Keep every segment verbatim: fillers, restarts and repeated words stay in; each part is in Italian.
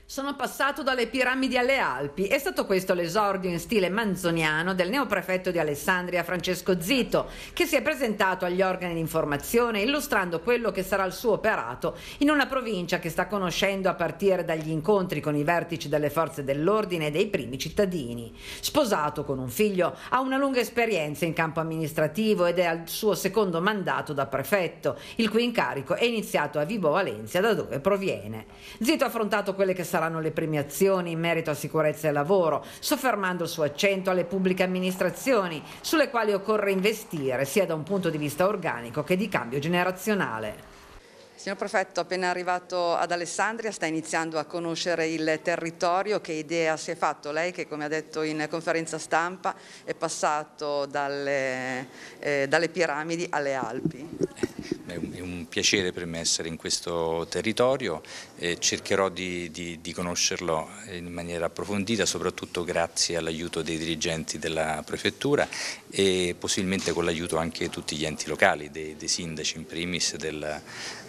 Sono passato dalle piramidi alle Alpi. È stato questo l'esordio in stile manzoniano del neoprefetto di Alessandria Francesco Zito, che si è presentato agli organi di informazione illustrando quello che sarà il suo operato in una provincia che sta conoscendo a partire dagli incontri con i vertici delle forze dell'ordine e dei primi cittadini. Sposato con un figlio, ha una lunga esperienza in campo amministrativo ed è al suo secondo mandato da prefetto, il cui incarico è iniziato a Vibo Valentia, da dove proviene. Zito ha affrontato quelle che saranno le premiazioni in merito a sicurezza e lavoro, soffermando il suo accento alle pubbliche amministrazioni, sulle quali occorre investire sia da un punto di vista organico che di cambio generazionale. Signor Prefetto, appena arrivato ad Alessandria sta iniziando a conoscere il territorio. Che idea si è fatto lei che, come ha detto in conferenza stampa, è passato dalle, eh, dalle piramidi alle Alpi? È un, è un piacere per me essere in questo territorio e cercherò di, di, di conoscerlo in maniera approfondita, soprattutto grazie all'aiuto dei dirigenti della Prefettura e possibilmente con l'aiuto anche di tutti gli enti locali, dei, dei sindaci in primis, del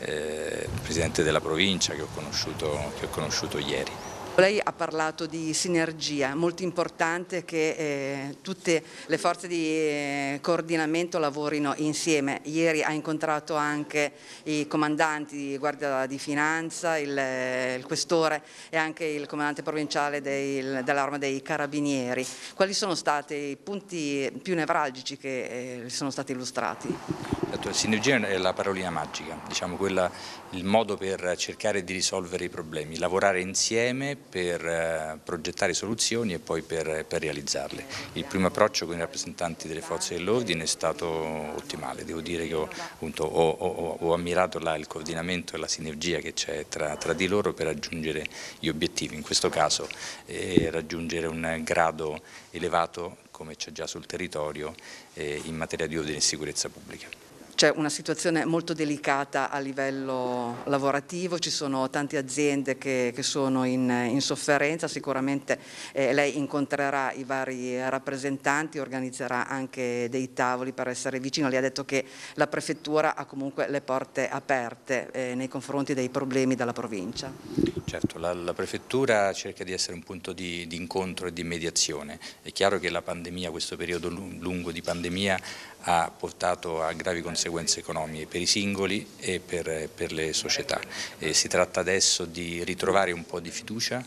eh, Presidente della Provincia che ho conosciuto, che ho conosciuto ieri. Lei ha parlato di sinergia, molto importante che eh, tutte le forze di eh, coordinamento lavorino insieme. Ieri ha incontrato anche i comandanti di Guardia di Finanza, il, il questore e anche il comandante provinciale dell'Arma dei Carabinieri. Quali sono stati i punti più nevralgici che eh, sono stati illustrati? La sinergia è la parolina magica, diciamo quella, il modo per cercare di risolvere i problemi, lavorare insieme per eh, progettare soluzioni e poi per, per realizzarle. Il primo approccio con i rappresentanti delle forze dell'ordine è stato ottimale, devo dire che ho, appunto, ho, ho, ho ammirato là il coordinamento e la sinergia che c'è tra, tra di loro per raggiungere gli obiettivi, in questo caso eh, raggiungere un grado elevato come c'è già sul territorio eh, in materia di ordine e sicurezza pubblica. C'è una situazione molto delicata a livello lavorativo, ci sono tante aziende che, che sono in, in sofferenza, sicuramente eh, lei incontrerà i vari rappresentanti, organizzerà anche dei tavoli per essere vicino. Lei ha detto che la Prefettura ha comunque le porte aperte eh, nei confronti dei problemi della provincia. Certo, la, la Prefettura cerca di essere un punto di, di incontro e di mediazione. È chiaro che la pandemia, questo periodo lungo di pandemia, ha portato a gravi conseguenze economiche per i singoli e per, per le società. E si tratta adesso di ritrovare un po' di fiducia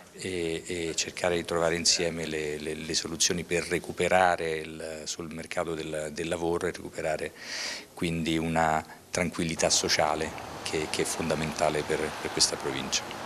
e, e cercare di trovare insieme le, le, le soluzioni per recuperare il, sul mercato del, del lavoro e recuperare quindi una tranquillità sociale che, che è fondamentale per, per questa provincia.